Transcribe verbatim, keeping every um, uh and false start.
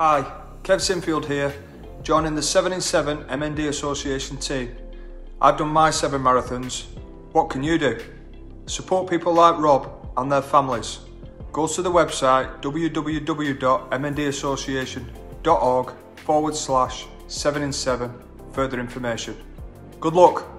Hi, Kev Sinfield here, joining the seven in seven M N D Association team. I've done my seven marathons. What can you do? Support people like Rob and their families. Go to the website w w w dot m n d association dot org forward slash seven in seven for further information. Good luck.